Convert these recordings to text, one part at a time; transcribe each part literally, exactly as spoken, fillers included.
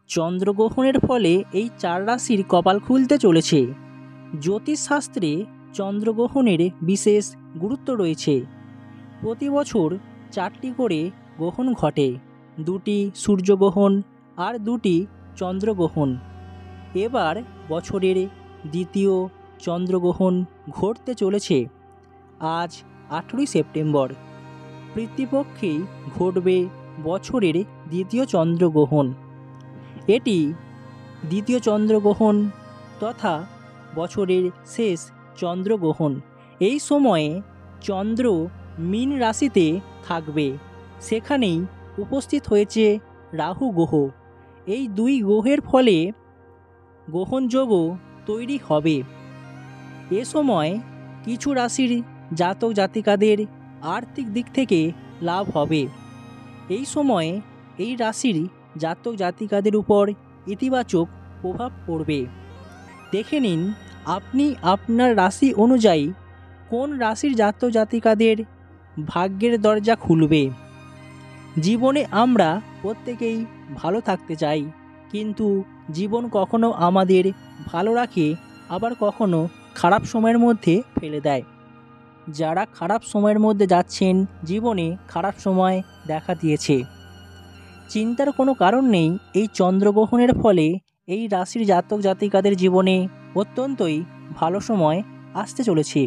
চন্দ্রগ্রহণের ফলে এই চার রাশির কপাল খুলতে চলেছে। জ্যোতিষশাস্ত্রে চন্দ্রগ্রহণের বিশেষ গুরুত্ব রয়েছে। প্রতি বছর চারটি করে গ্রহণ ঘটে, দুটি সূর্যগ্রহণ আর দুটি চন্দ্রগ্রহণ। এবার বছরের দ্বিতীয় চন্দ্রগ্রহণ ঘটতে চলেছে। আজ আঠেরোই সেপ্টেম্বর পিতৃপক্ষেই ঘটবে বছরের দ্বিতীয় চন্দ্রগ্রহণ। এটি দ্বিতীয় চন্দ্রগ্রহণ তথা বছরের শেষ চন্দ্রগ্রহণ। এই সময়ে চন্দ্র মীন রাশিতে থাকবে, সেখানেই উপস্থিত হয়েছে রাহু গ্রহ। এই দুই গ্রহের ফলে গ্রহণযোগও তৈরি হবে। এ সময় কিছু রাশির জাতক জাতিকাদের আর্থিক দিক থেকে লাভ হবে। এই সময়ে এই রাশির জাতক জাতিকাদের উপর ইতিবাচক প্রভাব পড়বে। দেখে নিন আপনি আপনার রাশি অনুযায়ী কোন রাশির জাতক জাতিকাদের ভাগ্যের দরজা খুলবে। জীবনে আমরা প্রত্যেকেই ভালো থাকতে চাই, কিন্তু জীবন কখনো আমাদের ভালো রাখে, আবার কখনো খারাপ সময়ের মধ্যে ফেলে দেয়। যারা খারাপ সময়ের মধ্যে যাচ্ছেন, জীবনে খারাপ সময় দেখা দিয়েছে, চিন্তার কোনো কারণ নেই। এই চন্দ্রগ্রহণের ফলে এই রাশির জাতক জাতিকাদের জীবনে অত্যন্তই ভালো সময় আসতে চলেছে।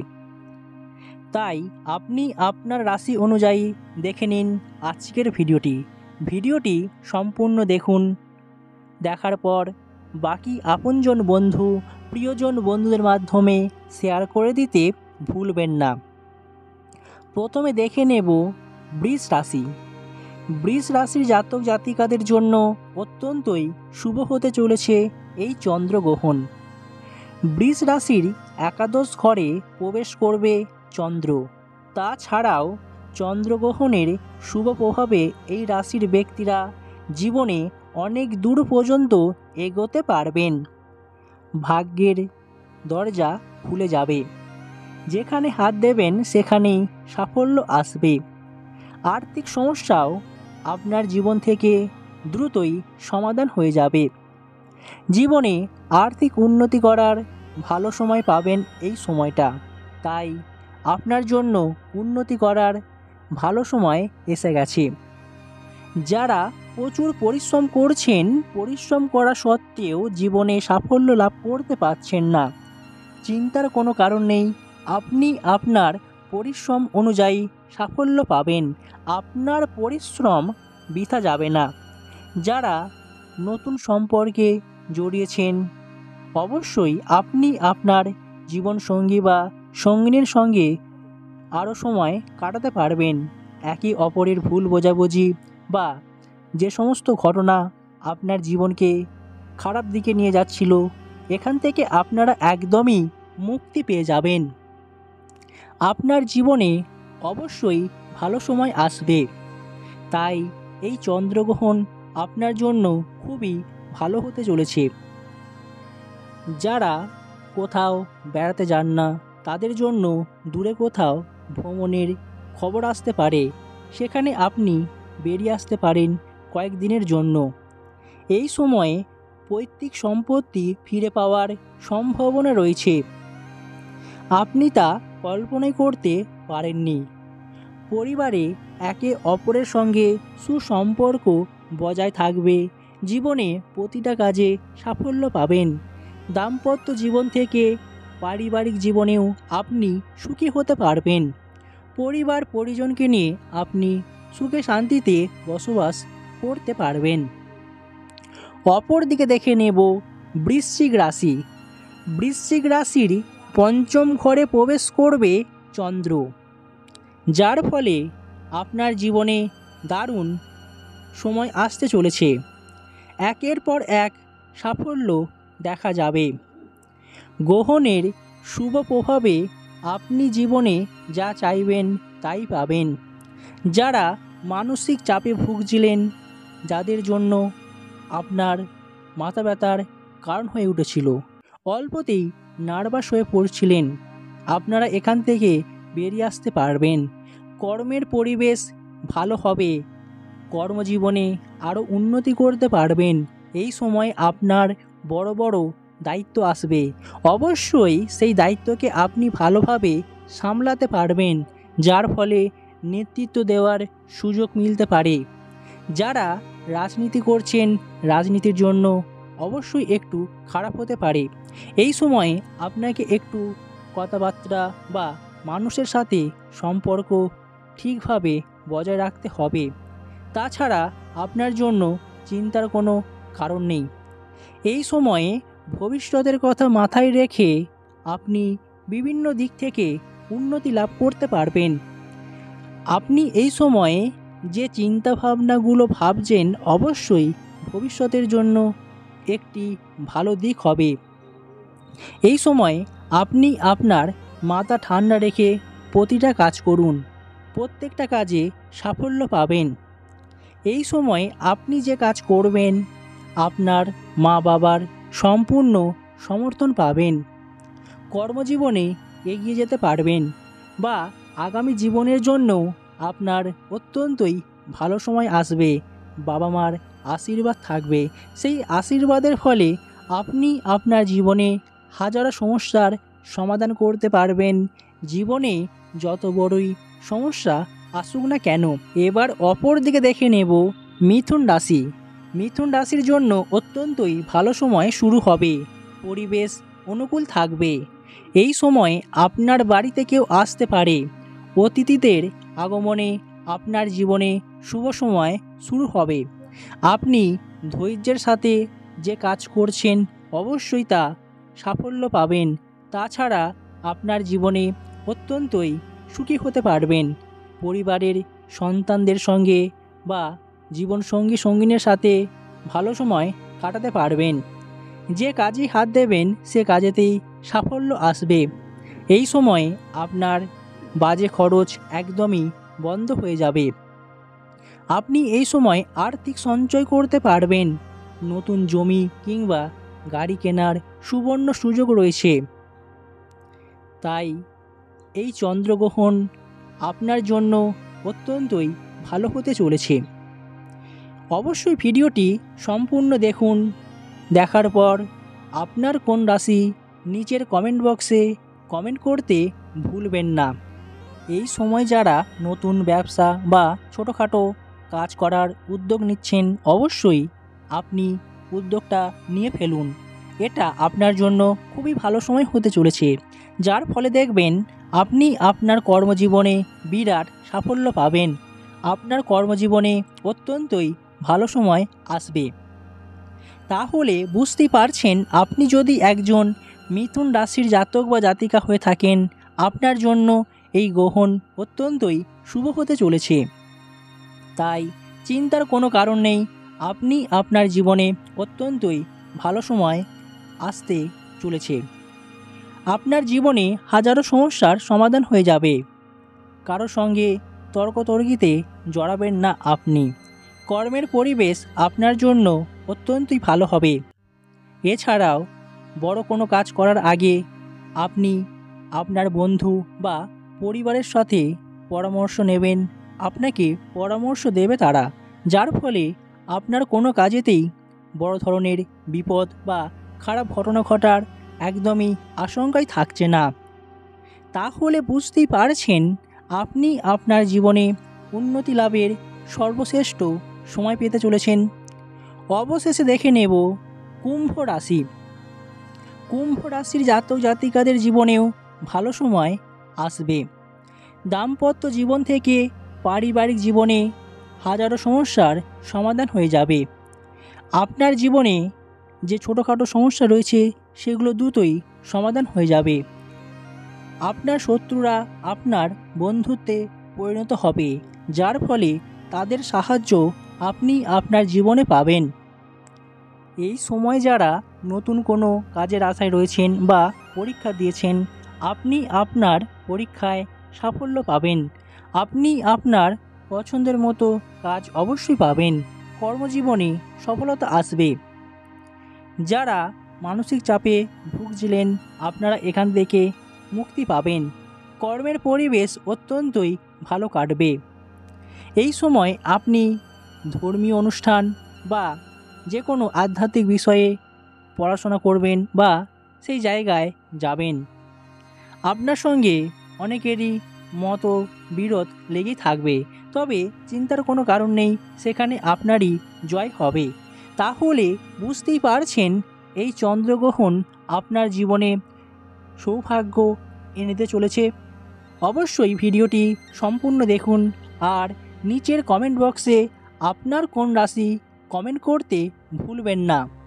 তাই আপনি আপনার রাশি অনুযায়ী দেখে নিন আজকের ভিডিওটি। ভিডিওটি সম্পূর্ণ দেখুন। দেখার পর বাকি আপনজন বন্ধু প্রিয়জন বন্ধুদের মাধ্যমে শেয়ার করে দিতে ভুলবেন না। প্রথমে দেখে নেব বৃষ রাশি। বৃষ রাশির জাতক জাতিকাদের জন্য অত্যন্তই শুভ হতে চলেছে এই চন্দ্রগ্রহণ। বৃষ রাশির একাদশ ঘরে প্রবেশ করবে চন্দ্র। তাছাড়াও চন্দ্রগ্রহণের শুভ প্রভাবে এই রাশির ব্যক্তিরা জীবনে অনেক দূর পর্যন্ত এগোতে পারবেন। ভাগ্যের দরজা খুলে যাবে, যেখানে হাত দেবেন সেখানেই সাফল্য আসবে। আর্থিক সমস্যাও আপনার জীবন থেকে দ্রুতই সমাধান হয়ে যাবে। জীবনে আর্থিক উন্নতি করার ভালো সময় পাবেন এই সময়টা। তাই আপনার জন্য উন্নতি করার ভালো সময় এসে গেছে। যারা প্রচুর পরিশ্রম করছেন, পরিশ্রম করা সত্ত্বেও জীবনে সাফল্য লাভ করতে পারছেন না, চিন্তার কোনো কারণ নেই। আপনি আপনার পরিশ্রম অনুযায়ী সাফল্য পাবেন। আপনার পরিশ্রম বৃথা যাবে না। যারা নতুন সম্পর্কে জড়িয়েছেন, অবশ্যই আপনি আপনার জীবনসঙ্গী বা সঙ্গিনীর সঙ্গে আরও সময় কাটাতে পারবেন। একে অপরের ভুল বোঝাবুঝি বা যে সমস্ত ঘটনা আপনার জীবনকে খারাপ দিকে নিয়ে যাচ্ছিল, এখান থেকে আপনারা একদমই মুক্তি পেয়ে যাবেন। আপনার জীবনে অবশ্যই ভালো সময় আসবে। তাই এই চন্দ্রগ্রহণ আপনার জন্য খুবই ভালো হতে চলেছে। যারা কোথাও বেড়াতে যান না, তাদের জন্য দূরে কোথাও ভ্রমণের খবর আসতে পারে, সেখানে আপনি বেরিয়ে আসতে পারেন কয়েকদিনের জন্য। এই সময়ে পৈতৃক সম্পত্তি ফিরে পাওয়ার সম্ভাবনা রয়েছে, আপনি তা কল্পনাই করতে পারেননি। পরিবারে একে অপরের সঙ্গে সুসম্পর্ক বজায় থাকবে। জীবনে প্রতিটা কাজে সাফল্য পাবেন। দাম্পত্য জীবন থেকে পারিবারিক জীবনেও আপনি সুখী হতে পারবেন। পরিবার পরিজনকে নিয়ে আপনি সুখে শান্তিতে বসবাস করতে পারবেন। অপরদিকে দেখে নেব বৃশ্চিক রাশি। বৃশ্চিক রাশির পঞ্চম ঘরে প্রবেশ করবে চন্দ্র, যার ফলে আপনার জীবনে দারুণ সময় আসতে চলেছে। একের পর এক সাফল্য দেখা যাবে। গ্রহণের শুভ প্রভাবে আপনি জীবনে যা চাইবেন তাই পাবেন। যারা মানসিক চাপে ভুগছিলেন, যাদের জন্য আপনার মাথা ব্যথার কারণ হয়ে উঠেছিল, অল্পতেই নার্ভাস হয়ে পড়ছিলেন, আপনারা এখান থেকে বেরিয়ে আসতে পারবেন। কর্মের পরিবেশ ভালো হবে। কর্মজীবনে আরও উন্নতি করতে পারবেন। এই সময় আপনার বড় বড় দায়িত্ব আসবে। অবশ্যই সেই দায়িত্বকে আপনি ভালোভাবে সামলাতে পারবেন, যার ফলে নেতৃত্ব দেওয়ার সুযোগ মিলতে পারে। যারা রাজনীতি করছেন, রাজনীতির জন্য অবশ্যই একটু খারাপ হতে পারে। এই সময়ে আপনাকে একটু কথাবার্তা বা মানুষের সাথে সম্পর্ক ঠিকভাবে বজায় রাখতে হবে। তাছাড়া আপনার জন্য চিন্তার কোনো কারণ নেই। এই সময়ে ভবিষ্যতের কথা মাথায় রেখে আপনি বিভিন্ন দিক থেকে উন্নতি লাভ করতে পারবেন। আপনি এই সময়ে যে চিন্তাভাবনাগুলো ভাবছেন অবশ্যই ভবিষ্যতের জন্য একটি ভালো দিক হবে। এই সময় আপনি আপনার মাথা ঠান্ডা রেখে প্রতিটা কাজ করুন, প্রত্যেকটা কাজে সাফল্য পাবেন। এই সময় আপনি যে কাজ করবেন আপনার মা বাবার সম্পূর্ণ সমর্থন পাবেন। কর্মজীবনে এগিয়ে যেতে পারবেন বা আগামী জীবনের জন্য আপনার অত্যন্তই ভালো সময় আসবে। বাবা মার আশীর্বাদ থাকবে। সেই আশীর্বাদের ফলে আপনি আপনার জীবনে হাজারো সমস্যার সমাধান করতে পারবেন। জীবনে যত বড়ই সমস্যা আসুক না কেন। এবার অপর দিকে দেখে নেব মিথুন রাশি। মিথুন রাশির জন্য অত্যন্তই ভালো সময় শুরু হবে। পরিবেশ অনুকূল থাকবে। এই সময় আপনার বাড়িতে কেউ আসতে পারে। অতিথিদের আগমনে আপনার জীবনে শুভ সময় শুরু হবে। আপনি ধৈর্যের সাথে যে কাজ করছেন অবশ্যই তা সাফল্য পাবেন। তাছাড়া আপনার জীবনে অত্যন্তই সুখী হতে পারবেন। পরিবারের সন্তানদের সঙ্গে বা জীবনসঙ্গী সঙ্গিনের সাথে ভালো সময় কাটাতে পারবেন। যে কাজে হাত দেবেন সে কাজেতেই সাফল্য আসবে। এই সময়ে আপনার বাজে খরচ একদমই বন্ধ হয়ে যাবে। আপনি এই সময় আর্থিক সঞ্চয় করতে পারবেন। নতুন জমি কিংবা গাড়ি কেনার সুবর্ণ সুযোগ রয়েছে। তাই এই চন্দ্রগ্রহণ আপনার জন্য অত্যন্তই ভালো হতে চলেছে। অবশ্যই ভিডিওটি সম্পূর্ণ দেখুন। দেখার পর আপনার কোন রাশি নিচের কমেন্ট বক্সে কমেন্ট করতে ভুলবেন না। এই সময় যারা নতুন ব্যবসা বা ছোটোখাটো কাজ করার উদ্যোগ নিচ্ছেন অবশ্যই আপনি উদ্যোগটা নিয়ে ফেলুন। এটা আপনার জন্য খুবই ভালো সময় হতে চলেছে, যার ফলে দেখবেন আপনি আপনার কর্মজীবনে বিরাট সাফল্য পাবেন। আপনার কর্মজীবনে অত্যন্তই ভালো সময় আসবে। তাহলে বুঝতেই পারছেন, আপনি যদি একজন মিথুন রাশির জাতক বা জাতিকা হয়ে থাকেন আপনার জন্য এই গ্রহণ অত্যন্তই শুভ হতে চলেছে। তাই চিন্তার কোনো কারণ নেই। আপনি আপনার জীবনে অত্যন্তই ভালো সময় আসতে চলেছে। আপনার জীবনে হাজারো সমস্যার সমাধান হয়ে যাবে। কারো সঙ্গে তর্কতর্কিতে জড়াবেন না আপনি। কর্মের পরিবেশ আপনার জন্য অত্যন্তই ভালো হবে। এছাড়াও বড় কোনো কাজ করার আগে আপনি আপনার বন্ধু বা পরিবারের সাথে পরামর্শ নেবেন। আপনাকে পরামর্শ দেবে তারা, যার ফলে আপনার কোনো কাজেতেই বড় ধরনের বিপদ বা খারাপ ঘটনা ঘটার একদমই আশঙ্কাই থাকছে না। তাহলে বুঝতেই পারছেন আপনি আপনার জীবনে উন্নতি লাভের সর্বশ্রেষ্ঠ সময় পেতে চলেছেন। অবশেষে দেখে নেব কুম্ভ রাশি। কুম্ভ রাশির জাতক জাতিকাদের জীবনেও ভালো সময় আসবে। দাম্পত্য জীবন থেকে পারিবারিক জীবনে হাজারো সমস্যার সমাধান হয়ে যাবে। আপনার জীবনে যে ছোটোখাটো সমস্যা রয়েছে সেগুলো দ্রুতই সমাধান হয়ে যাবে। আপনার শত্রুরা আপনার বন্ধুত্বে পরিণত হবে, যার ফলে তাদের সাহায্য আপনি আপনার জীবনে পাবেন। এই সময় যারা নতুন কোনো কাজের আশায় রয়েছেন বা পরীক্ষা দিয়েছেন আপনি আপনার পরীক্ষায় সাফল্য পাবেন। আপনি আপনার পছন্দের মতো কাজ অবশ্যই পাবেন। কর্মজীবনে সফলতা আসবে। যারা মানসিক চাপে ভুগছিলেন আপনারা এখান থেকে মুক্তি পাবেন। কর্মের পরিবেশ অত্যন্তই ভালো কাটবে। এই সময় আপনি ধর্মীয় অনুষ্ঠান বা যে কোনো আধ্যাত্মিক বিষয়ে পড়াশোনা করবেন বা সেই জায়গায় যাবেন। আপনার সঙ্গে অনেকেরই মত বিরোধ লেগেই থাকবে, তবে চিন্তার কোনো কারণ নেই, সেখানে আপনারই জয় হবে। তাহলে বুঝতেই পারছেন এই চন্দ্রগ্রহণ আপনার জীবনে সৌভাগ্য এনে দিতে চলেছে। অবশ্যই ভিডিওটি সম্পূর্ণ দেখুন আর নিচের কমেন্ট বক্সে আপনার কোন রাশি কমেন্ট করতে ভুলবেন না।